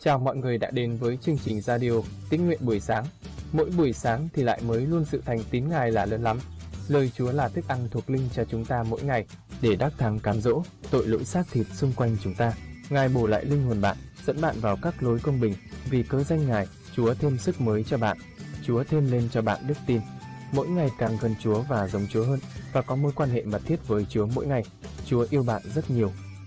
Chào mọi người đã đến với chương trình radio Tín nguyện buổi sáng. Mỗi buổi sáng thì lại mới luôn sự thành tín Ngài là lớn lắm. Lời Chúa là thức ăn thuộc linh cho chúng ta mỗi ngày để đắc thắng cám dỗ tội lỗi xác thịt xung quanh chúng ta. Ngài bổ lại linh hồn bạn, dẫn bạn vào các lối công bình. Vì cớ danh Ngài, Chúa thêm sức mới cho bạn. Chúa thêm lên cho bạn đức tin. Mỗi ngày càng gần Chúa và giống Chúa hơn và có mối quan hệ mật thiết với Chúa mỗi ngày. Chúa yêu bạn rất nhiều.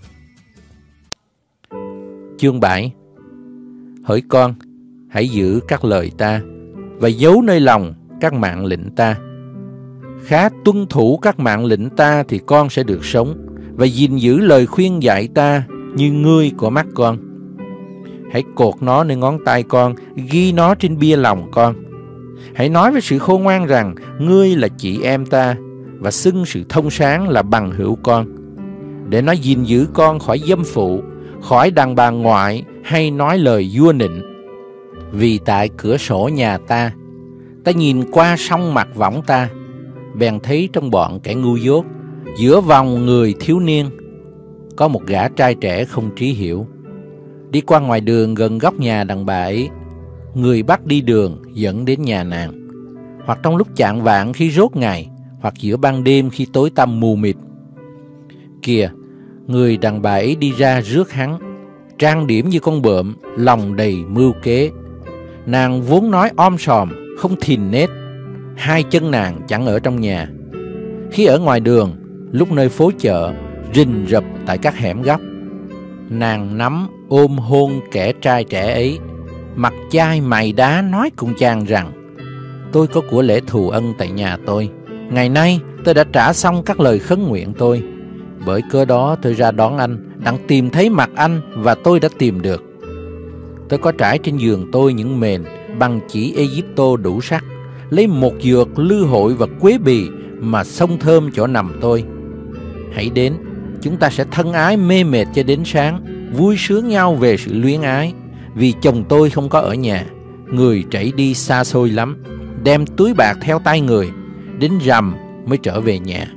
Chương 7. Hỡi con, hãy giữ các lời ta và giấu nơi lòng các mạng lệnh ta. Khá tuân thủ các mạng lệnh ta thì con sẽ được sống, và gìn giữ lời khuyên dạy ta như ngươi của mắt con. Hãy cột nó nơi ngón tay con, ghi nó trên bia lòng con. Hãy nói với sự khôn ngoan rằng ngươi là chị em ta, và xưng sự thông sáng là bằng hữu con, để nó gìn giữ con khỏi dâm phụ, khỏi đàn bà ngoại hay nói lời vua nịnh. Vì tại cửa sổ nhà ta nhìn qua song mặt võng ta, bèn thấy trong bọn kẻ ngu dốt, giữa vòng người thiếu niên, có một gã trai trẻ không trí hiểu. Đi qua ngoài đường gần góc nhà đàn bà ấy, người bắt đi đường dẫn đến nhà nàng, hoặc trong lúc chạng vạng khi rốt ngày, hoặc giữa ban đêm khi tối tăm mù mịt. Kìa, người đàn bà ấy đi ra rước hắn, trang điểm như con bợm, lòng đầy mưu kế. Nàng vốn nói om sòm, không thìn nết, hai chân nàng chẳng ở trong nhà. Khi ở ngoài đường, lúc nơi phố chợ, rình rập tại các hẻm góc, nàng nắm ôm hôn kẻ trai trẻ ấy, mặt chai mày đá nói cùng chàng rằng: tôi có của lễ thù ân tại nhà tôi, ngày nay tôi đã trả xong các lời khấn nguyện tôi. Bởi cớ đó tôi ra đón anh, đặng tìm thấy mặt anh, và tôi đã tìm được. Tôi có trải trên giường tôi những mền bằng chỉ Egypto đủ sắc, lấy một dược, lư hội và quế bì mà xông thơm chỗ nằm tôi. Hãy đến, chúng ta sẽ thân ái mê mệt cho đến sáng, vui sướng nhau về sự luyến ái. Vì chồng tôi không có ở nhà, người chạy đi xa xôi lắm, đem túi bạc theo tay người, đến rằm mới trở về nhà.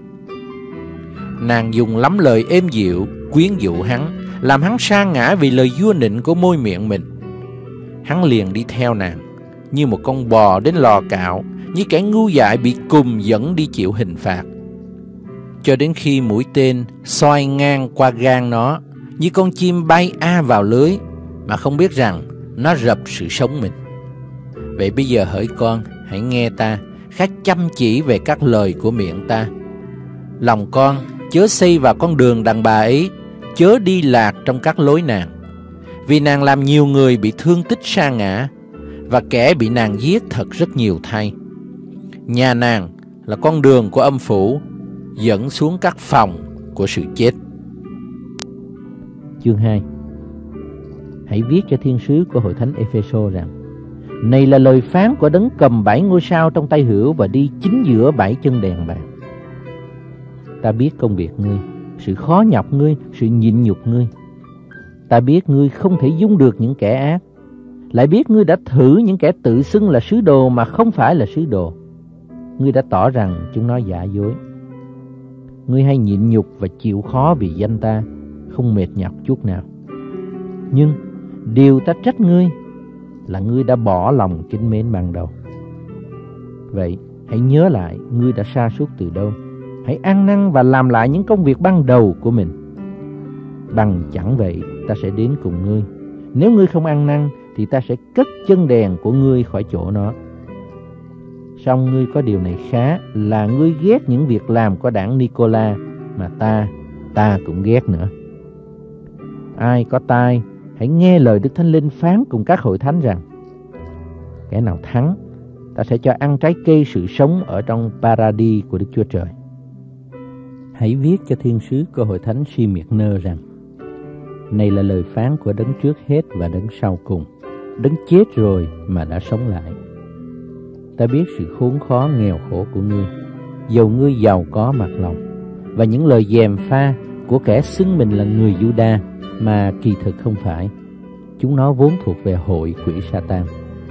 Nàng dùng lắm lời êm dịu quyến dụ hắn, làm hắn sa ngã vì lời vua nịnh của môi miệng mình. Hắn liền đi theo nàng như một con bò đến lò cạo, như kẻ ngu dại bị cùm dẫn đi chịu hình phạt, cho đến khi mũi tên xoay ngang qua gan nó, như con chim bay vào lưới, mà không biết rằng nó rập sự sống mình. Vậy bây giờ hỡi con, hãy nghe ta, khá chăm chỉ về các lời của miệng ta. Lòng con chớ xây vào con đường đàn bà ấy, chớ đi lạc trong các lối nàng. Vì nàng làm nhiều người bị thương tích sa ngã, và kẻ bị nàng giết thật rất nhiều thay. Nhà nàng là con đường của âm phủ, dẫn xuống các phòng của sự chết. Chương 2. Hãy viết cho thiên sứ của hội thánh Epheso rằng: này là lời phán của đấng cầm 7 ngôi sao trong tay hữu và đi chính giữa 7 chân đèn vàng. Ta biết công việc ngươi, sự khó nhọc ngươi, sự nhịn nhục ngươi. Ta biết ngươi không thể dung được những kẻ ác, lại biết ngươi đã thử những kẻ tự xưng là sứ đồ mà không phải là sứ đồ. Ngươi đã tỏ rằng chúng nó giả dối. Ngươi hay nhịn nhục và chịu khó vì danh ta, không mệt nhọc chút nào. Nhưng điều ta trách ngươi là ngươi đã bỏ lòng kính mến ban đầu. Vậy hãy nhớ lại ngươi đã sa sút từ đâu. Hãy ăn năn và làm lại những công việc ban đầu của mình. Bằng chẳng vậy ta sẽ đến cùng ngươi. Nếu ngươi không ăn năn thì ta sẽ cất chân đèn của ngươi khỏi chỗ nó. Song ngươi có điều này khá, là ngươi ghét những việc làm của đảng Nicola, mà ta cũng ghét nữa. Ai có tai, hãy nghe lời Đức Thánh Linh phán cùng các hội thánh rằng: kẻ nào thắng, ta sẽ cho ăn trái cây sự sống ở trong Paradis của Đức Chúa Trời. Hãy viết cho thiên sứ của hội thánh Si-miệc-nơ rằng: này là lời phán của đấng trước hết và đấng sau cùng, đấng chết rồi mà đã sống lại. Ta biết sự khốn khó nghèo khổ của ngươi, dầu ngươi giàu có mặt lòng, và những lời gièm pha của kẻ xưng mình là người Giu-đa mà kỳ thực không phải. Chúng nó vốn thuộc về hội quỷ Sa-tan.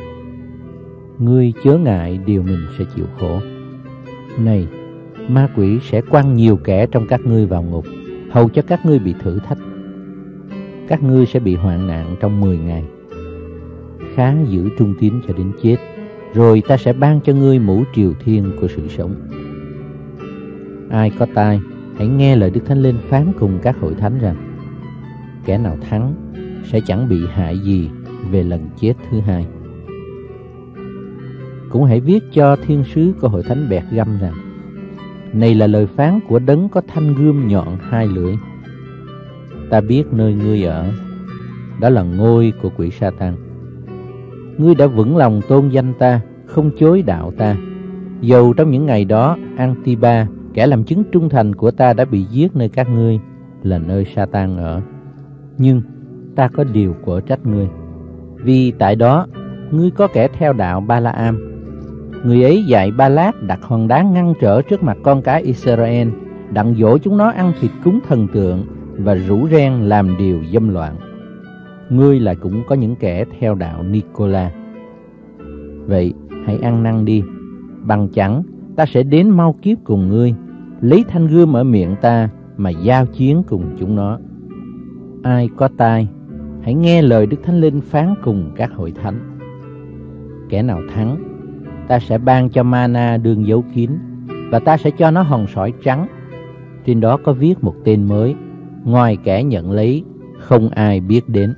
Ngươi chớ ngại điều mình sẽ chịu khổ. Này, ma quỷ sẽ quăng nhiều kẻ trong các ngươi vào ngục, hầu cho các ngươi bị thử thách. Các ngươi sẽ bị hoạn nạn trong 10 ngày. khá giữ trung tín cho đến chết, rồi ta sẽ ban cho ngươi mũ triều thiên của sự sống. Ai có tai, hãy nghe lời Đức Thánh Linh phán cùng các hội thánh rằng, kẻ nào thắng sẽ chẳng bị hại gì về lần chết thứ hai. Cũng hãy viết cho thiên sứ của hội thánh Bẹt Găm rằng, này là lời phán của đấng có thanh gươm nhọn hai lưỡi. Ta biết nơi ngươi ở, đó là ngôi của quỷ Sa-tan. Ngươi đã vững lòng tôn danh ta, không chối đạo ta. Dầu trong những ngày đó, Antiba, kẻ làm chứng trung thành của ta, đã bị giết nơi các ngươi, là nơi Sa-tan ở. Nhưng ta có điều quở trách ngươi, vì tại đó ngươi có kẻ theo đạo Ba-la-am. Người ấy dạy Ba-lát đặt hòn đá ngăn trở trước mặt con cái Israel, đặng dỗ chúng nó ăn thịt cúng thần tượng và rủ ren làm điều dâm loạn. Ngươi lại cũng có những kẻ theo đạo Nicola. Vậy hãy ăn năn đi, bằng chẳng ta sẽ đến mau kiếp cùng ngươi, lấy thanh gươm ở miệng ta mà giao chiến cùng chúng nó. Ai có tai, hãy nghe lời Đức Thánh Linh phán cùng các hội thánh. Kẻ nào thắng, ta sẽ ban cho mana đương dấu kín, và ta sẽ cho nó hòn sỏi trắng. Trên đó có viết một tên mới, ngoài kẻ nhận lấy, không ai biết đến.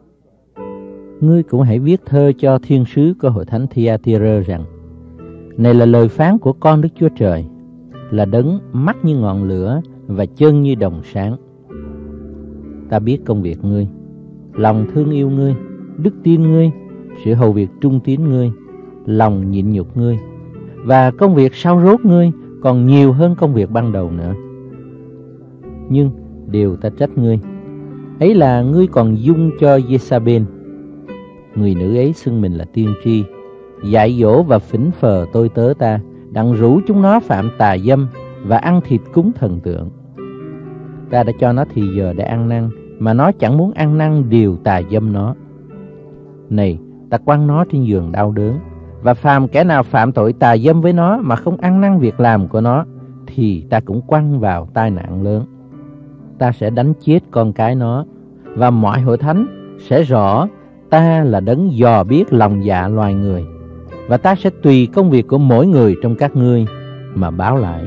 Ngươi cũng hãy viết thơ cho thiên sứ của hội thánh Thyatira rằng, này là lời phán của con Đức Chúa Trời, là đấng mắt như ngọn lửa và chân như đồng sáng. Ta biết công việc ngươi, lòng thương yêu ngươi, đức tin ngươi, sự hầu việc trung tín ngươi, lòng nhịn nhục ngươi, và công việc sau rốt ngươi còn nhiều hơn công việc ban đầu nữa. Nhưng điều ta trách ngươi, ấy là ngươi còn dung cho Jezabel. Người nữ ấy xưng mình là tiên tri, dạy dỗ và phỉnh phờ tôi tớ ta, đặng rủ chúng nó phạm tà dâm và ăn thịt cúng thần tượng. Ta đã cho nó thì giờ để ăn năn, mà nó chẳng muốn ăn năn điều tà dâm nó. Này, ta quăng nó trên giường đau đớn, và phàm kẻ nào phạm tội tà dâm với nó mà không ăn năn việc làm của nó, thì ta cũng quăng vào tai nạn lớn. Ta sẽ đánh chết con cái nó, và mọi hội thánh sẽ rõ ta là đấng dò biết lòng dạ loài người, và ta sẽ tùy công việc của mỗi người trong các ngươi mà báo lại.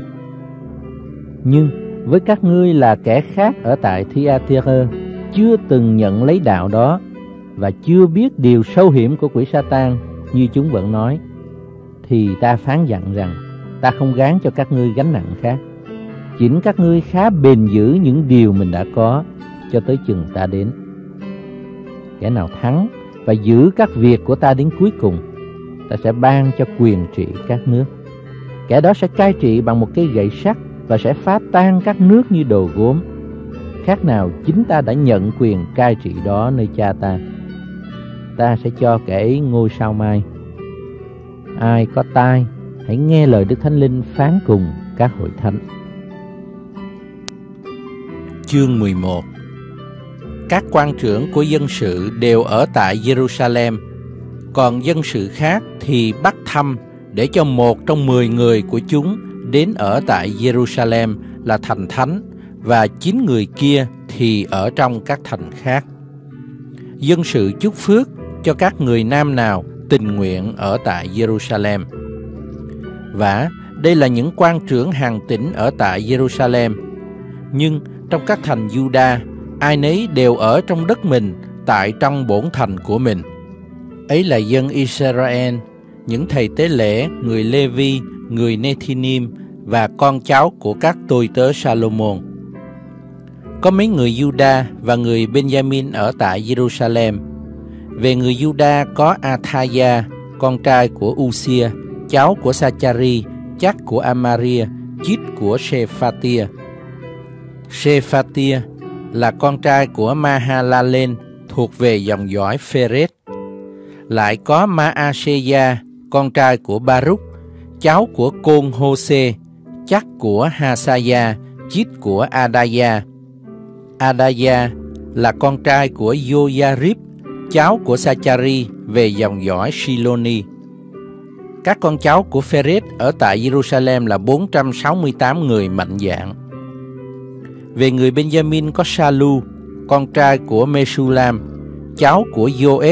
Nhưng với các ngươi là kẻ khác ở tại Thyatira, chưa từng nhận lấy đạo đó, và chưa biết điều sâu hiểm của quỷ Sa-tan như chúng vẫn nói, thì ta phán dặn rằng ta không gán cho các ngươi gánh nặng khác, chỉnh các ngươi khá bền giữ những điều mình đã có, cho tới chừng ta đến. Kẻ nào thắng và giữ các việc của ta đến cuối cùng, ta sẽ ban cho quyền trị các nước. Kẻ đó sẽ cai trị bằng một cây gậy sắt, và sẽ phá tan các nước như đồ gốm. Khác nào chính ta đã nhận quyền cai trị đó nơi cha ta. Ta sẽ cho kẻ ấy ngôi sao mai. Ai có tai, hãy nghe lời Đức Thánh Linh phán cùng các hội thánh. Chương 11. Các quan trưởng của dân sự đều ở tại Jerusalem, còn dân sự khác thì bắt thăm để cho một trong 10 người của chúng đến ở tại Jerusalem là thành thánh, và 9 người kia thì ở trong các thành khác. Dân sự chúc phước cho các người nam nào tình nguyện ở tại Jerusalem. Và đây là những quan trưởng hàng tỉnh ở tại Jerusalem. Nhưng trong các thành Juda, ai nấy đều ở trong đất mình, tại trong bổn thành của mình. Ấy là dân Israel, những thầy tế lễ, người Lê-vi, người Nethinim và con cháu của các tôi tớ Salomon. Có mấy người Juda và người Benjamin ở tại Jerusalem. Về người Juda có Athaya, con trai của Uzia, cháu của Sachari, chắc của Amaria, chít của Shephatia. Shephatia là con trai của Mahalalen, thuộc về dòng dõi Phêrết. Lại có Maaseya, con trai của Baruch, cháu của Côn Hô-sê, chắc của Hasaya, chít của Adaya. Adaya là con trai của Joyarib, cháu của Sachari, về dòng dõi Siloni. Các con cháu của Phêrết ở tại Jerusalem là 468 người mạnh dạn. Về người Benjamin có Salu, con trai của Mesulam, cháu của Joed,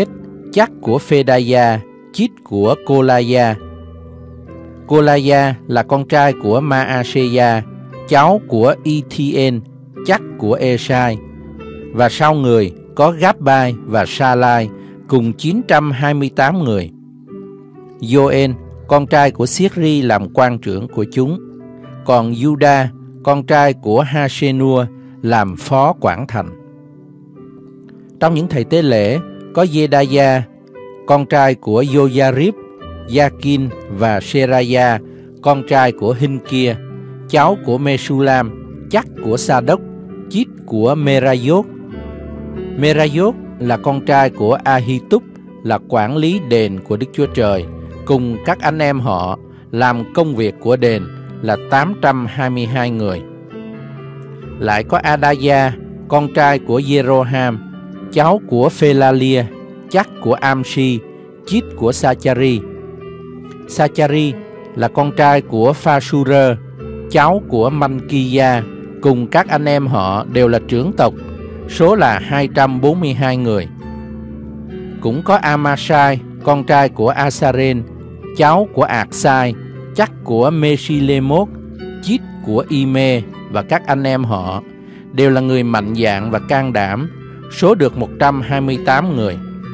chắc của Phedaya, chít của Kolaya. Kolaya là con trai của Maaseya, cháu của Ethien, chắc của Esai. Và sau người có Gabbai và Salai cùng 928 người. Joen, con trai của Sichri làm quan trưởng của chúng. Còn Juda, con trai của Hasenua, làm phó quản thành. Trong những thầy tế lễ có Jedaya, con trai của Joyarib, Yakin và Seraya, con trai của Hinkia, cháu của Mesulam, chắc của Sa-đốc, chít của Merayot. Merayot là con trai của Ahitub, là quản lý đền của Đức Chúa Trời, cùng các anh em họ làm công việc của đền là 822 người. Lại có Adaya, con trai của Jeroham, cháu của Phelalia, chắc của Amsi, chít của Sachari. Sachari là con trai của Phasura, cháu của Mankiya, cùng các anh em họ đều là trưởng tộc, số là 242 người. Cũng có Amasai, con trai của Asaren, cháu của Aksai, chắc của Meshilemot, chít của Ime, và các anh em họ đều là người mạnh dạn và can đảm, số được 128 người.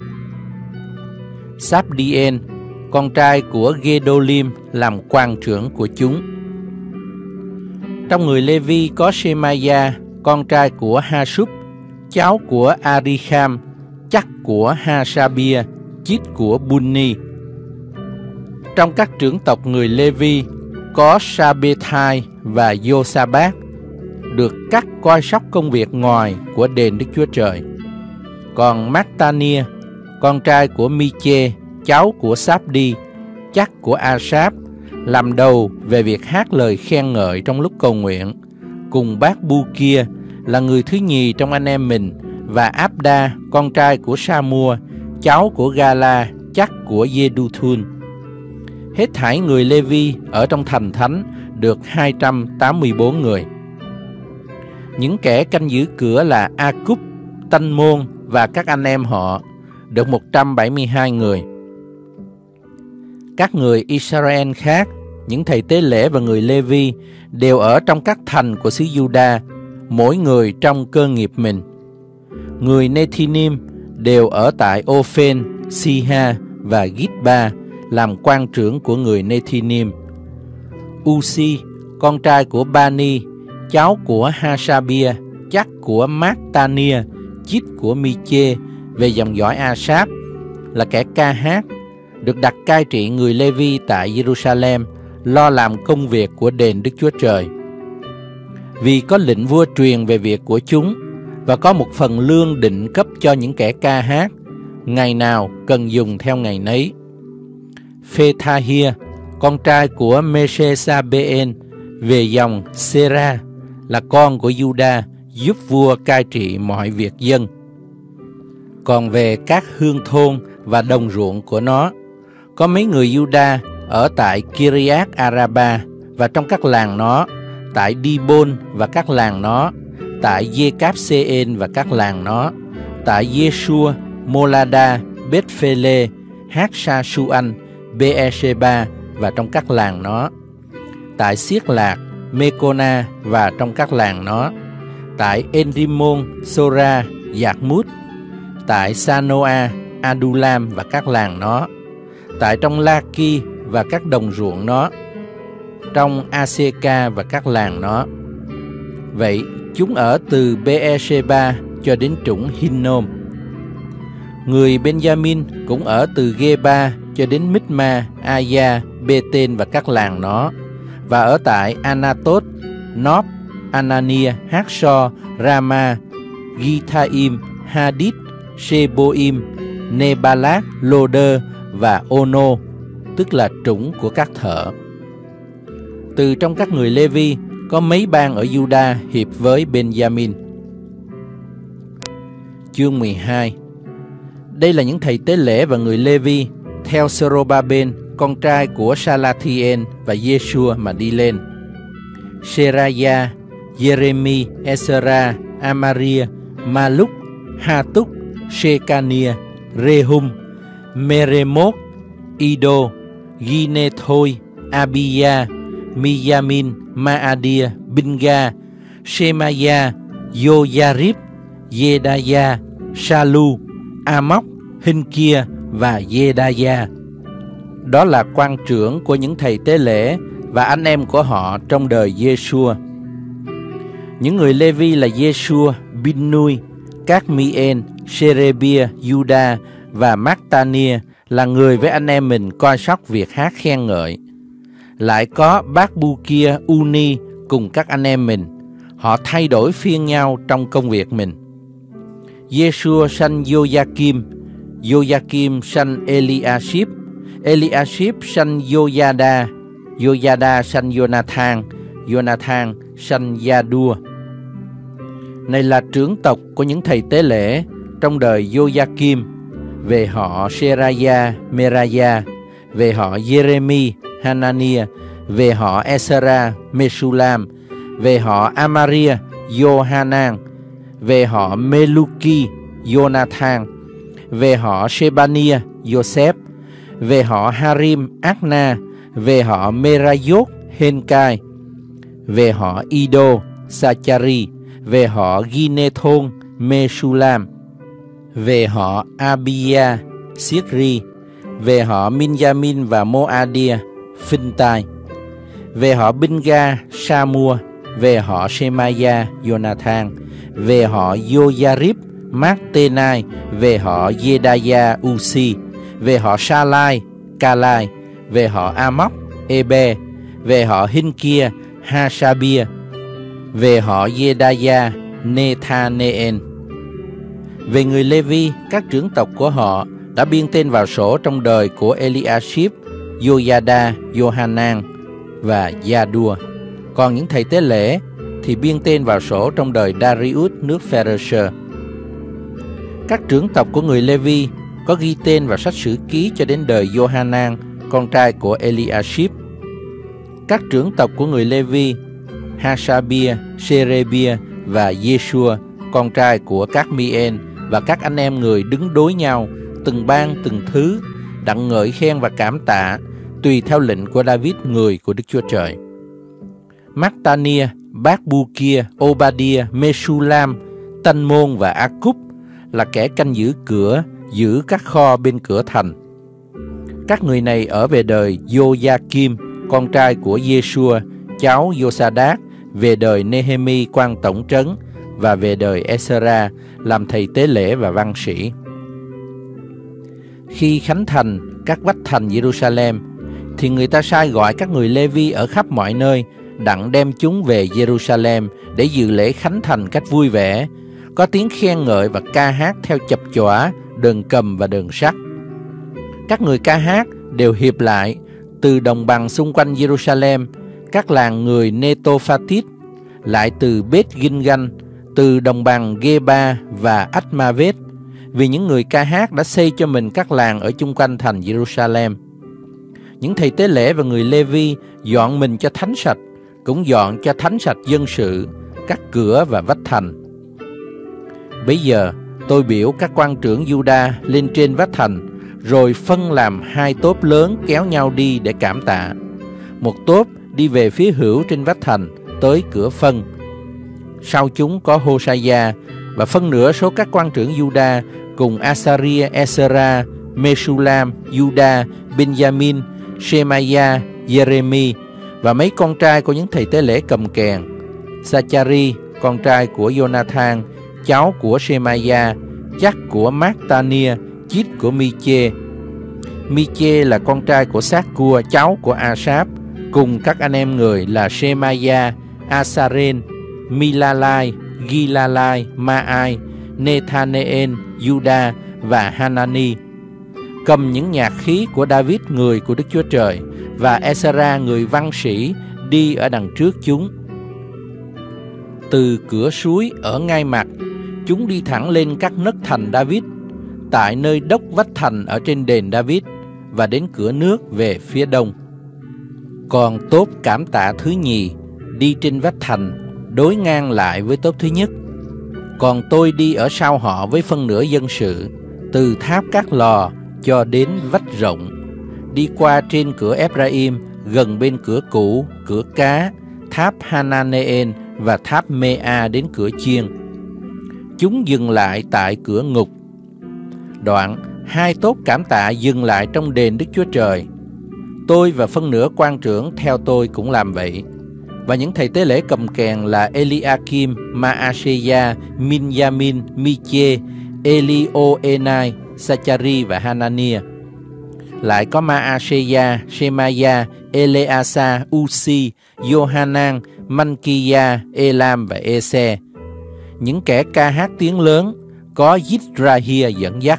Sabdien, con trai của Gedolim, làm quan trưởng của chúng. Trong người Lê-vi có Shemaya, con trai của Hasub, cháu của Arikham, chắc của Hasabia, chít của Bunni. Trong các trưởng tộc người Lê-vi có Sabethai và Yosabat, được cắt coi sóc công việc ngoài của đền Đức Chúa Trời. Còn Mattania, con trai của Miche, cháu của Sabdi, chắc của Asap, làm đầu về việc hát lời khen ngợi trong lúc cầu nguyện, cùng bác Bu kia là người thứ nhì trong anh em mình, và Abda, con trai của Samua, cháu của Gala, chắc của Jeduthun. Hết thảy người Lê-vi ở trong thành thánh được 284 người. Những kẻ canh giữ cửa là Akub, Tanh Môn và các anh em họ, được 172 người. Các người Israel khác, những thầy tế lễ và người Lê-vi đều ở trong các thành của xứ Juda, mỗi người trong cơ nghiệp mình. Người Nethinim đều ở tại Ophen, Siha và Gitba, làm quan trưởng của người Nethinim. Uzi, con trai của Bani, cháu của Hasabia, chắc của Mattania, chít của Miche, về dòng dõi Asap, là kẻ ca hát, được đặt cai trị người Lê-vi tại Jerusalem, lo làm công việc của đền Đức Chúa Trời. Vì có lệnh vua truyền về việc của chúng, và có một phần lương định cấp cho những kẻ ca hát, ngày nào cần dùng theo ngày nấy. Phethahia, con trai của Mesesabeen, về dòng Sera, là con của Juda, giúp vua cai trị mọi việc dân. Còn về các hương thôn và đồng ruộng của nó, có mấy người Juda ở tại Kiriath Araba và trong các làng nó, tại Dibon và các làng nó, tại Jekapseen và các làng nó, tại Yeshua, Molada, Bethphele, Hát-sa-su-anh, Beersheba và trong các làng nó, tại Siết Lạc, Mekona và trong các làng nó, tại Enrimon, Sora, Giạc-mút, tại Sanoa, Adulam và các làng nó, tại trong Laki và các đồng ruộng nó, trong Aseka và các làng nó. Vậy chúng ở từ Beersheba cho đến trũng Hinnom. Người Benjamin cũng ở từ Geba cho đến Mithma, Aya, Beten và các làng nó, và ở tại Anatot, Nop, Anania, Haksor, Rama, Githaim, Hadid, Sheboim, Nebalat, Loder và Ono, tức là trũng của các thợ. Từ trong các người Lê-vi có mấy bang ở Juda hiệp với Benjamin. Chương 12. Đây là những thầy tế lễ và người Lê-vi theo Sorobaben, con trai của Salathiel và Yeshua mà đi lên. Seraya, Jeremi, Ezra, Amaria, Maluk, Hatuk, Shekania, Rehum, Meremoth, Ido, Ginethoi, Abia, Miyamin, Maadia, Binga, Shemaya, Yoyarib, Jedaya, Shalu, Amok, Hinkia và Jedaya. Đó là quan trưởng của những thầy tế lễ và anh em của họ trong đời Giê-xua. Những người Lê-vi là Giê-xua, Binnui, Cadmiel, Sherebia, Juda và Mattania là người với anh em mình coi sóc việc hát khen ngợi. Lại có Bác-bu-kia, Uni cùng các anh em mình. Họ thay đổi phiên nhau trong công việc mình. Giê-xua sanh Joakim, Joakim sanh Eliashib, Eliashib sanh Joyada, Joyada sanh Jonathan, Jonathan sanh Gia-đua. Này là trưởng tộc của những thầy tế lễ trong đời Joakim, về họ Seraya, Meraya, về họ Jeremi, Hanania, về họ Esra, Mesulam, về họ Amaria, Johanan, về họ Meluki, Jonathan, về họ Shebania, Joseph, về họ Harim, Akna, về họ Merayot, Henkai, về họ Ido, Sachari, về họ Ginethon, Mesulam, về họ Abia, Sikri, về họ Minjamin và Moadia, Phintai, về họ Binga, Samua, về họ Shemaya, Jonathan, về họ Joyarib, Mattenai, về họ Jedaya, Uzi, về họ Salai, Kalai, về họ Amok, Ebe, về họ Hinkia, Hashabia, về họ Jedaya, Nethaneel. Về người Lê-vi, các trưởng tộc của họ đã biên tên vào sổ trong đời của Eliashib, Joyada, Johanan và Gia-đua. Còn những thầy tế lễ thì biên tên vào sổ trong đời Darius nước Pharisơ. Các trưởng tộc của người Lê-vi có ghi tên vào sách sử ký cho đến đời Johanan, con trai của Eliashib. Các trưởng tộc của người Lê-vi, Hashabia, Sherebia và Giê-xua, con trai của Cadmiel, và các anh em người đứng đối nhau, từng ban từng thứ, đặng ngợi khen và cảm tạ, tùy theo lệnh của David, người của Đức Chúa Trời. Mattania, Bác-bu-kia, Obadia, Mesulam, Tanh Môn và Akub là kẻ canh giữ cửa, giữ các kho bên cửa thành. Các người này ở về đời Joakim, con trai của Giê-xua, cháu Josadak, về đời Nehemi quan tổng trấn, và về đời Esra làm thầy tế lễ và văn sĩ. Khi khánh thành các vách thành Jerusalem, thì người ta sai gọi các người Lê-vi ở khắp mọi nơi đặng đem chúng về Jerusalem để dự lễ khánh thành cách vui vẻ, có tiếng khen ngợi và ca hát theo chập chõa, đờn cầm và đờn sắt. Các người ca hát đều hiệp lại từ đồng bằng xung quanh Jerusalem, các làng người Netophatit, lại từ Beth-Gilgal, từ đồng bằng Geba và Ách-ma-vết, vì những người ca hát đã xây cho mình các làng ở chung quanh thành Jerusalem. Những thầy tế lễ và người Lê-vi dọn mình cho thánh sạch, cũng dọn cho thánh sạch dân sự, các cửa và vách thành. Bây giờ tôi biểu các quan trưởng Juda lên trên vách thành, rồi phân làm hai tốp lớn kéo nhau đi để cảm tạ. Một tốp đi về phía hữu trên vách thành tới cửa phân. Sau chúng có Hosea, và phân nửa số các quan trưởng Juda cùng Asaria, Esra, Mesulam, Juda, Benjamin, Shemaya, Jeremi và mấy con trai của những thầy tế lễ cầm kèn, Sachari, con trai của Jonathan, cháu của Shemaya, chắc của Mattania, chít của Miche. Miche là con trai của Sát-cua, cháu của Asap, cùng các anh em người là Shemaya, Asaren, Milalai, Gilalai, Maai, Nethaneel, Juda và Hanani. Cầm những nhạc khí của David, người của Đức Chúa Trời, và Esra, người văn sĩ, đi ở đằng trước chúng. Từ cửa suối ở ngay mặt, chúng đi thẳng lên các nấc thành David, tại nơi đốc vách thành ở trên đền David, và đến cửa nước về phía đông. Còn tốp cảm tạ thứ nhì đi trên vách thành, đối ngang lại với tốp thứ nhất. Còn tôi đi ở sau họ với phân nửa dân sự, từ tháp các lò cho đến vách rộng, đi qua trên cửa Ephraim, gần bên cửa cũ, cửa cá, tháp Hananeel và tháp Mea đến cửa chiên. Chúng dừng lại tại cửa ngục. Đoạn, 2 tốt cảm tạ dừng lại trong đền Đức Chúa Trời. Tôi và phân nửa quan trưởng theo tôi cũng làm vậy. Và những thầy tế lễ cầm kèn là Eliakim, Maaseia, Minyamin, Miche, Elioenai, Sachari và Hanania. Lại có Maaseia, Shemaya, Eleasa, Uzi, Johanan, Mankiya, Elam và Ese. Những kẻ ca hát tiếng lớn, có Yisrahia dẫn dắt.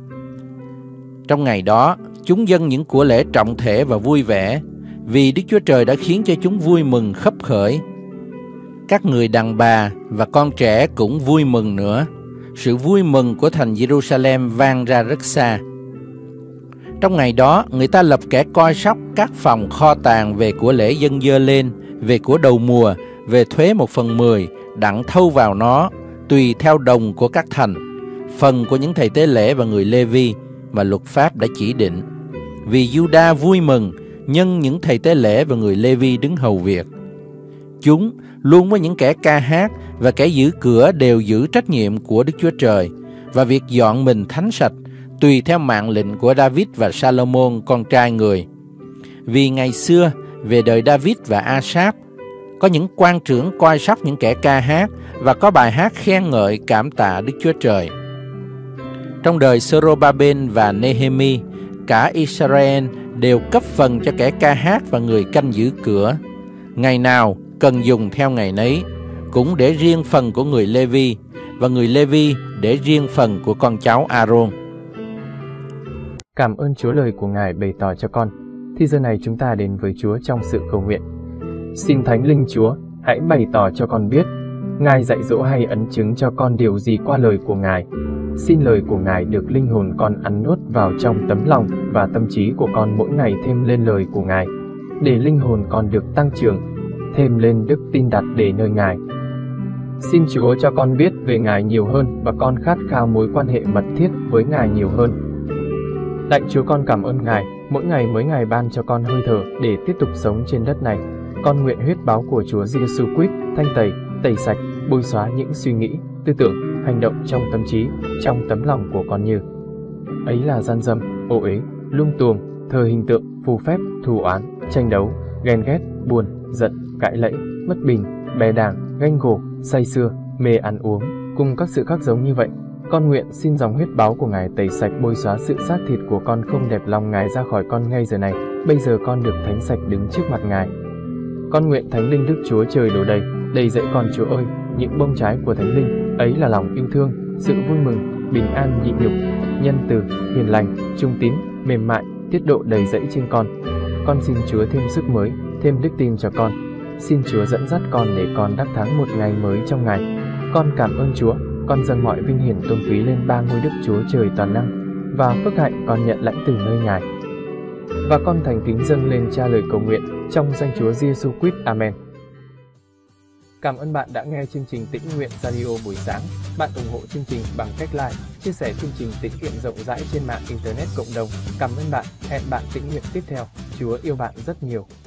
Trong ngày đó, chúng dâng những của lễ trọng thể và vui vẻ, vì Đức Chúa Trời đã khiến cho chúng vui mừng khấp khởi. Các người đàn bà và con trẻ cũng vui mừng nữa. Sự vui mừng của thành Jerusalem vang ra rất xa. Trong ngày đó, người ta lập kẻ coi sóc các phòng kho tàng về của lễ dâng dơ lên, về của đầu mùa, về thuế 1/10, đặng thâu vào nó, tùy theo đồng của các thành, phần của những thầy tế lễ và người Lê-vi mà luật pháp đã chỉ định. Vì Giu-đa vui mừng, nhân những thầy tế lễ và người Lê-vi đứng hầu việc. Chúng, luôn với những kẻ ca hát và kẻ giữ cửa đều giữ trách nhiệm của Đức Chúa Trời và việc dọn mình thánh sạch, tùy theo mạng lệnh của David và Salomon con trai người. Vì ngày xưa, về đời David và Asaph, có những quan trưởng coi sóc những kẻ ca hát và có bài hát khen ngợi cảm tạ Đức Chúa Trời. Trong đời Sơ-rô-ba-bên và Nehemi, cả Israel đều cấp phần cho kẻ ca hát và người canh giữ cửa. Ngày nào cần dùng theo ngày nấy, cũng để riêng phần của người Lê-vi, và người Lê-vi để riêng phần của con cháu A-rôn. Cảm ơn Chúa lời của Ngài bày tỏ cho con. Thì giờ này chúng ta đến với Chúa trong sự cầu nguyện. Xin Thánh Linh Chúa, hãy bày tỏ cho con biết, Ngài dạy dỗ hay ấn chứng cho con điều gì qua lời của Ngài. Xin lời của Ngài được linh hồn con ăn nuốt vào trong tấm lòng và tâm trí của con mỗi ngày thêm lên lời của Ngài, để linh hồn con được tăng trưởng, thêm lên đức tin đặt để nơi Ngài. Xin Chúa cho con biết về Ngài nhiều hơn và con khát khao mối quan hệ mật thiết với Ngài nhiều hơn. Lạy Chúa, con cảm ơn Ngài, mỗi ngày ban cho con hơi thở để tiếp tục sống trên đất này. Con nguyện huyết báo của Chúa Giêsu Christ thanh tẩy sạch, bôi xóa những suy nghĩ, tư tưởng, hành động trong tâm trí, trong tấm lòng của con như ấy là gian dâm, ô uế, lung tuồng, thờ hình tượng, phù phép, thù oán, tranh đấu, ghen ghét, buồn, giận, cãi lẫy, bất bình, bè đảng, ganh gổ, say sưa, mê ăn uống, cùng các sự khác giống như vậy. Con nguyện xin dòng huyết báo của Ngài tẩy sạch, bôi xóa sự xác thịt của con không đẹp lòng Ngài ra khỏi con ngay giờ này. Bây giờ con được thánh sạch đứng trước mặt Ngài. Con nguyện Thánh Linh Đức Chúa Trời đổ đầy dẫy con. Chúa ơi, những bông trái của Thánh Linh ấy là lòng yêu thương, sự vui mừng, bình an, nhịn nhục, nhân từ, hiền lành, trung tín, mềm mại, tiết độ đầy dẫy trên con. Con xin Chúa thêm sức mới, thêm đức tin cho con. Xin Chúa dẫn dắt con để con đắc thắng một ngày mới trong Ngài. Con cảm ơn Chúa. Con dâng mọi vinh hiển tôn quý lên ba ngôi Đức Chúa Trời toàn năng, và phước hạnh con nhận lãnh từ nơi Ngài. Và con thành kính dâng lên Cha lời cầu nguyện trong danh Chúa Giêsu Christ. Amen. Cảm ơn bạn đã nghe chương trình Tĩnh Nguyện Radio buổi sáng. Bạn ủng hộ chương trình bằng cách like, chia sẻ chương trình tĩnh nguyện rộng rãi trên mạng Internet cộng đồng. Cảm ơn bạn. Hẹn bạn tĩnh nguyện tiếp theo. Chúa yêu bạn rất nhiều.